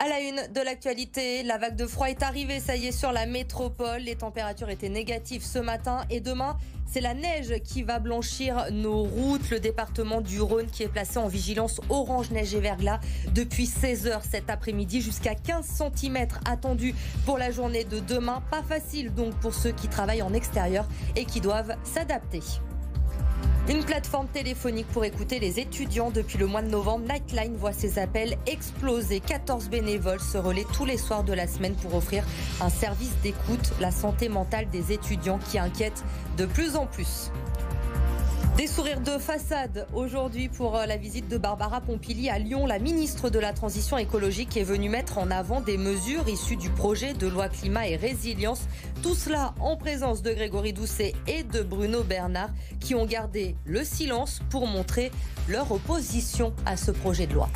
À la une de l'actualité, la vague de froid est arrivée, ça y est, sur la métropole. Les températures étaient négatives ce matin et demain, c'est la neige qui va blanchir nos routes. Le département du Rhône qui est placé en vigilance orange neige et verglas depuis 16h cet après-midi, jusqu'à 15 cm attendus pour la journée de demain. Pas facile donc pour ceux qui travaillent en extérieur et qui doivent s'adapter. Une plateforme téléphonique pour écouter les étudiants. Depuis le mois de novembre, Nightline voit ses appels exploser. 14 bénévoles se relaient tous les soirs de la semaine pour offrir un service d'écoute. La santé mentale des étudiants qui inquiète de plus en plus. Des sourires de façade aujourd'hui pour la visite de Barbara Pompili à Lyon. La ministre de la Transition écologique est venue mettre en avant des mesures issues du projet de loi climat et résilience. Tout cela en présence de Grégory Doucet et de Bruno Bernard qui ont gardé le silence pour montrer leur opposition à ce projet de loi.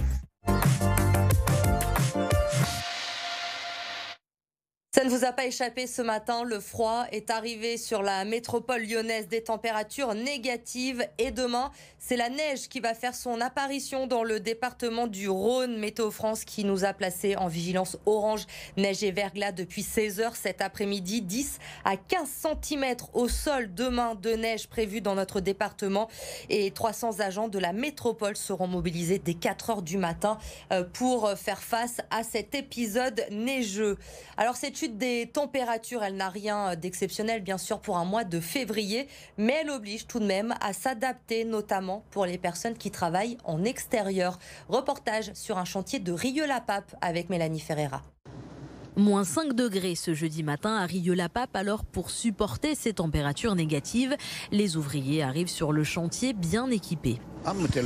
Ça ne vous a pas échappé ce matin, le froid est arrivé sur la métropole lyonnaise, des températures négatives et demain, c'est la neige qui va faire son apparition dans le département du Rhône. Météo France qui nous a placés en vigilance orange, neige et verglas depuis 16h cet après-midi. 10 à 15 cm au sol demain de neige prévue dans notre département et 300 agents de la métropole seront mobilisés dès 4h du matin pour faire face à cet épisode neigeux. Alors cette chute des températures, elle n'a rien d'exceptionnel bien sûr pour un mois de février, mais elle oblige tout de même à s'adapter, notamment pour les personnes qui travaillent en extérieur. Reportage sur un chantier de Rieux-la-Pape avec Mélanie Ferreira. Moins 5 degrés ce jeudi matin à Rieux-la-Pape. Alors pour supporter ces températures négatives, les ouvriers arrivent sur le chantier bien équipés. Mettez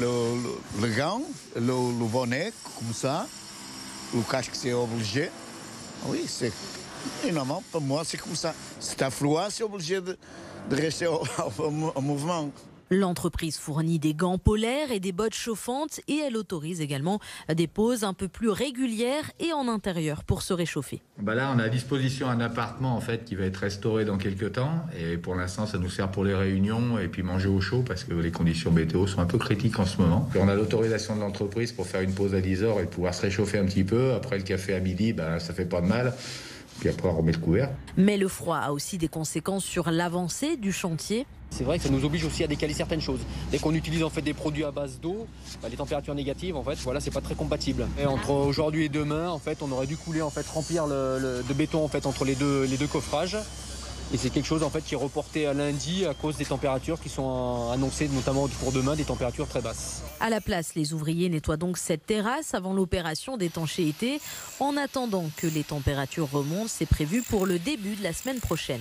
le gant, le bonnet, comme ça, le casque c'est obligé. Oui, c'est énormément. Pour moi, c'est comme ça. C'est un froid, c'est obligé de rester en mouvement. L'entreprise fournit des gants polaires et des bottes chauffantes et elle autorise également des pauses un peu plus régulières et en intérieur pour se réchauffer. Là, on a à disposition un appartement en fait qui va être restauré dans quelques temps et pour l'instant, ça nous sert pour les réunions et puis manger au chaud parce que les conditions météo sont un peu critiques en ce moment. Et on a l'autorisation de l'entreprise pour faire une pause à 10h et pouvoir se réchauffer un petit peu. Après le café à midi, ça fait pas de mal. Puis après, on remet le couvert. Mais le froid a aussi des conséquences sur l'avancée du chantier. C'est vrai que ça nous oblige aussi à décaler certaines choses. Dès qu'on utilise en fait des produits à base d'eau, les températures négatives, en fait, voilà, c'est pas très compatible. Et entre aujourd'hui et demain, en fait, on aurait dû couler, en fait, remplir de béton en fait entre les deux coffrages. Et c'est quelque chose en fait qui est reporté à lundi à cause des températures qui sont annoncées, notamment pour demain, des températures très basses. À la place, les ouvriers nettoient donc cette terrasse avant l'opération d'étanchéité. En attendant que les températures remontent, c'est prévu pour le début de la semaine prochaine.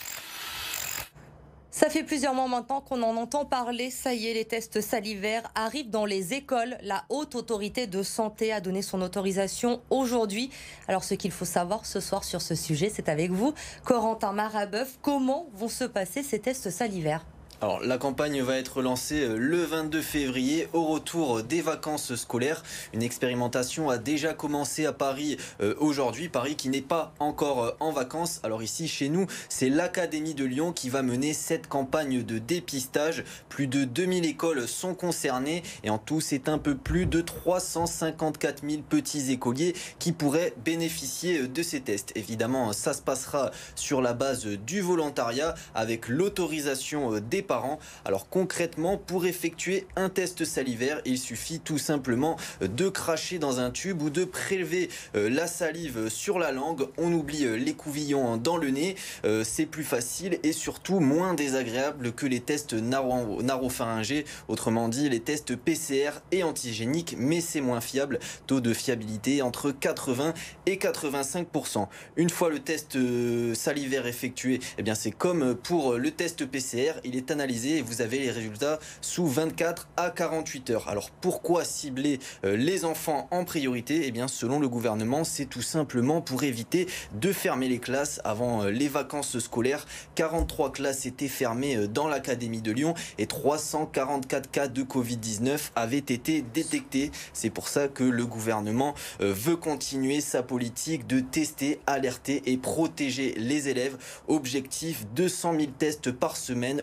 Ça fait plusieurs mois maintenant qu'on en entend parler. Ça y est, les tests salivaires arrivent dans les écoles. La Haute Autorité de Santé a donné son autorisation aujourd'hui. Alors, ce qu'il faut savoir ce soir sur ce sujet, c'est avec vous, Corentin Marabeuf. Comment vont se passer ces tests salivaires ? Alors, la campagne va être lancée le 22 février au retour des vacances scolaires. Une expérimentation a déjà commencé à Paris aujourd'hui. Paris qui n'est pas encore en vacances. Alors ici, chez nous, c'est l'Académie de Lyon qui va mener cette campagne de dépistage. Plus de 2000 écoles sont concernées et en tout, c'est un peu plus de 354 000 petits écoliers qui pourraient bénéficier de ces tests. Évidemment, ça se passera sur la base du volontariat avec l'autorisation des parents. Alors concrètement, pour effectuer un test salivaire, il suffit tout simplement de cracher dans un tube ou de prélever la salive sur la langue. On oublie les couvillons dans le nez. C'est plus facile et surtout moins désagréable que les tests naropharyngés, autrement dit les tests PCR et antigéniques, mais c'est moins fiable. Taux de fiabilité entre 80 et 85%. Une fois le test salivaire effectué, eh bien c'est comme pour le test PCR, il est analysé et vous avez les résultats sous 24 à 48 heures. Alors pourquoi cibler les enfants en priorité ? Eh bien selon le gouvernement, c'est tout simplement pour éviter de fermer les classes avant les vacances scolaires. 43 classes étaient fermées dans l'Académie de Lyon et 344 cas de Covid-19 avaient été détectés. C'est pour ça que le gouvernement veut continuer sa politique de tester, alerter et protéger les élèves. Objectif 200 000 tests par semaine au retour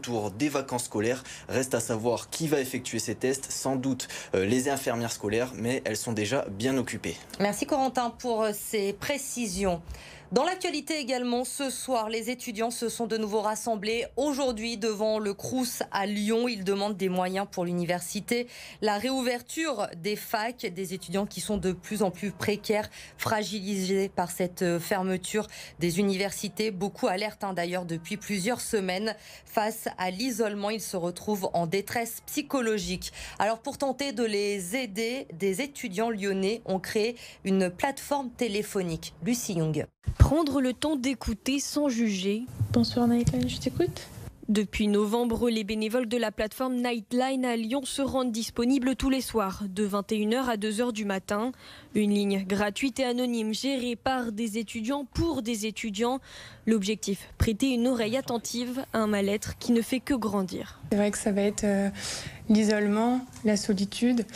retour des vacances scolaires. Reste à savoir qui va effectuer ces tests. Sans doute les infirmières scolaires, mais elles sont déjà bien occupées. Merci Corentin pour ces précisions. Dans l'actualité également, ce soir, les étudiants se sont de nouveau rassemblés aujourd'hui devant le Crous à Lyon. Ils demandent des moyens pour l'université, la réouverture des facs, des étudiants qui sont de plus en plus précaires, fragilisés par cette fermeture des universités. Beaucoup alertent d'ailleurs depuis plusieurs semaines. Face à l'isolement, ils se retrouvent en détresse psychologique. Alors pour tenter de les aider, des étudiants lyonnais ont créé une plateforme téléphonique. Lucie Young. Prendre le temps d'écouter sans juger. Bonsoir Nightline, je t'écoute. Depuis novembre, les bénévoles de la plateforme Nightline à Lyon se rendent disponibles tous les soirs, de 21h à 2h du matin. Une ligne gratuite et anonyme gérée par des étudiants pour des étudiants. L'objectif, prêter une oreille attentive à un mal-être qui ne fait que grandir. C'est vrai que ça va être l'isolement, la solitude,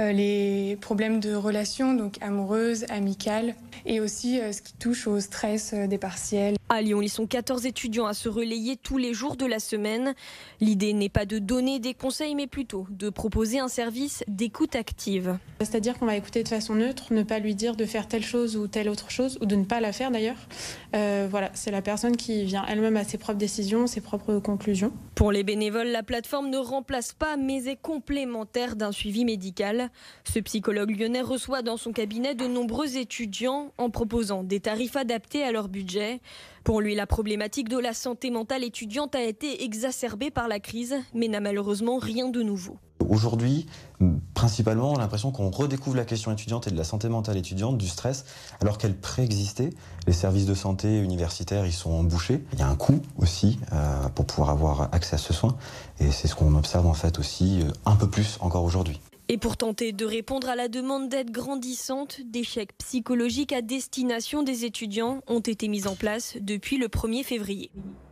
les problèmes de relations, donc amoureuses, amicales, et aussi ce qui touche au stress des partiels. À Lyon, ils sont 14 étudiants à se relayer tous les jours de la semaine. L'idée n'est pas de donner des conseils, mais plutôt de proposer un service d'écoute active. C'est-à-dire qu'on va écouter de façon neutre, ne pas lui dire de faire telle chose ou telle autre chose, ou de ne pas la faire d'ailleurs. Voilà, c'est la personne qui vient elle-même à ses propres décisions, ses propres conclusions. Pour les bénévoles, la plateforme ne remplace pas, mais est complémentaire d'un suivi médical. Ce psychologue lyonnais reçoit dans son cabinet de nombreux étudiants en proposant des tarifs adaptés à leur budget. Pour lui, la problématique de la santé mentale étudiante a été exacerbée par la crise, mais n'a malheureusement rien de nouveau. Aujourd'hui, principalement, on a l'impression qu'on redécouvre la question étudiante et de la santé mentale étudiante, du stress, alors qu'elle préexistait. Les services de santé universitaires, ils sont bouchés. Il y a un coût aussi pour pouvoir avoir accès à ce soin. Et c'est ce qu'on observe en fait aussi un peu plus encore aujourd'hui. Et pour tenter de répondre à la demande d'aide grandissante, des chèques psychologiques à destination des étudiants ont été mis en place depuis le 1er février.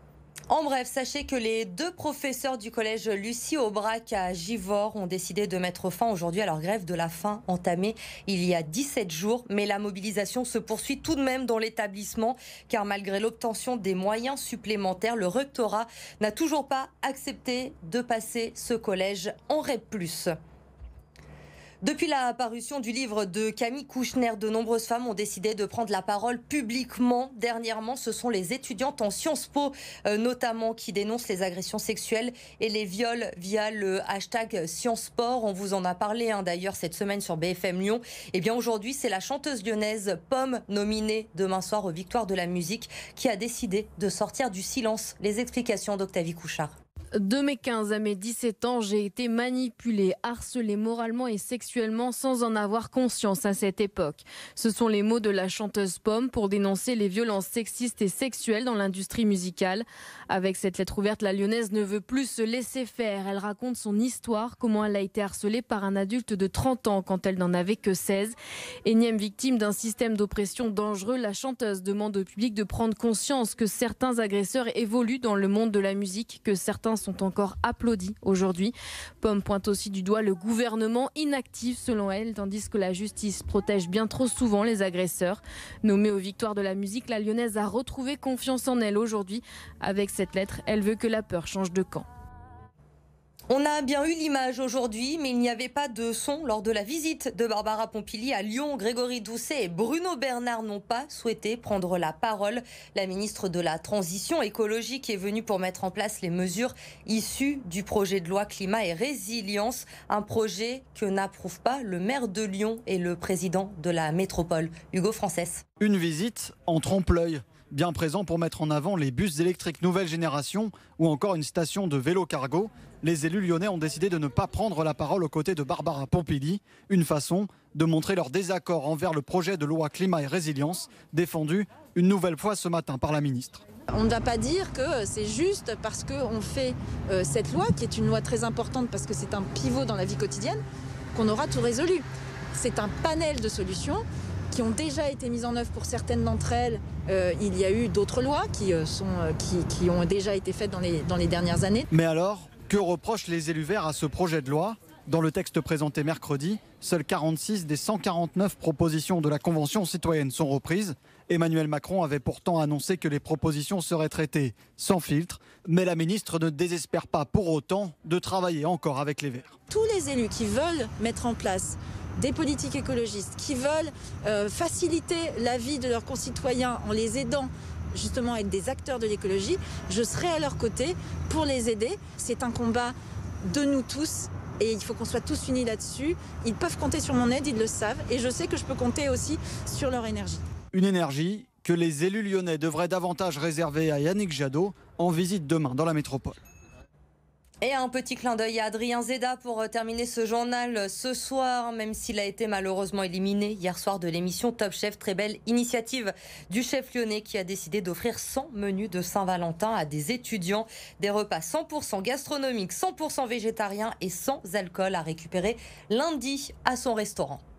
En bref, sachez que les 2 professeurs du collège Lucie Aubrac à Givors ont décidé de mettre fin aujourd'hui à leur grève de la faim entamée il y a 17 jours. Mais la mobilisation se poursuit tout de même dans l'établissement car malgré l'obtention des moyens supplémentaires, le rectorat n'a toujours pas accepté de passer ce collège en REP+. Depuis la parution du livre de Camille Kouchner, de nombreuses femmes ont décidé de prendre la parole publiquement. Dernièrement, ce sont les étudiantes en Sciences Po, notamment, qui dénoncent les agressions sexuelles et les viols via le hashtag ScienceSport. On vous en a parlé d'ailleurs cette semaine sur BFM Lyon. Et bien aujourd'hui, c'est la chanteuse lyonnaise Pomme, nominée demain soir aux Victoires de la musique, qui a décidé de sortir du silence. Les explications d'Octavie Couchard. De mes 15 à mes 17 ans, j'ai été manipulée, harcelée moralement et sexuellement sans en avoir conscience à cette époque. Ce sont les mots de la chanteuse Pomme pour dénoncer les violences sexistes et sexuelles dans l'industrie musicale. Avec cette lettre ouverte, la Lyonnaise ne veut plus se laisser faire. Elle raconte son histoire, comment elle a été harcelée par un adulte de 30 ans quand elle n'en avait que 16. Énième victime d'un système d'oppression dangereux, la chanteuse demande au public de prendre conscience que certains agresseurs évoluent dans le monde de la musique, que certains sont encore applaudis aujourd'hui. Pomme pointe aussi du doigt le gouvernement inactif selon elle, tandis que la justice protège bien trop souvent les agresseurs. Nommée aux Victoires de la musique, la Lyonnaise a retrouvé confiance en elle aujourd'hui. Avec cette lettre, elle veut que la peur change de camp. On a bien eu l'image aujourd'hui, mais il n'y avait pas de son lors de la visite de Barbara Pompili à Lyon. Grégory Doucet et Bruno Bernard n'ont pas souhaité prendre la parole. La ministre de la Transition écologique est venue pour mettre en place les mesures issues du projet de loi Climat et Résilience. Un projet que n'approuve pas le maire de Lyon et le président de la métropole, Hugo Frances. Une visite en trompe-l'œil, bien présent pour mettre en avant les bus électriques nouvelle génération ou encore une station de vélo cargo. Les élus lyonnais ont décidé de ne pas prendre la parole aux côtés de Barbara Pompili, une façon de montrer leur désaccord envers le projet de loi Climat et Résilience, défendu une nouvelle fois ce matin par la ministre. On ne va pas dire que c'est juste parce qu'on fait cette loi, qui est une loi très importante parce que c'est un pivot dans la vie quotidienne, qu'on aura tout résolu. C'est un panel de solutions qui ont déjà été mises en œuvre pour certaines d'entre elles. Il y a eu d'autres lois qui ont déjà été faites dans les dernières années. Mais alors, que reprochent les élus verts à ce projet de loi ? Dans le texte présenté mercredi, seules 46 des 149 propositions de la Convention citoyenne sont reprises. Emmanuel Macron avait pourtant annoncé que les propositions seraient traitées sans filtre, Mais la ministre ne désespère pas pour autant de travailler encore avec les Verts. Tous les élus qui veulent mettre en place des politiques écologistes, qui veulent faciliter la vie de leurs concitoyens en les aidant justement à être des acteurs de l'écologie, je serai à leur côté pour les aider. C'est un combat de nous tous et il faut qu'on soit tous unis là-dessus. Ils peuvent compter sur mon aide, ils le savent, et je sais que je peux compter aussi sur leur énergie. Une énergie que les élus lyonnais devraient davantage réserver à Yannick Jadot en visite demain dans la métropole. Et un petit clin d'œil à Adrien Zeda pour terminer ce journal ce soir, même s'il a été malheureusement éliminé hier soir de l'émission Top Chef. Très belle initiative du chef lyonnais qui a décidé d'offrir 100 menus de Saint-Valentin à des étudiants. Des repas 100% gastronomiques, 100% végétariens et sans alcool à récupérer lundi à son restaurant.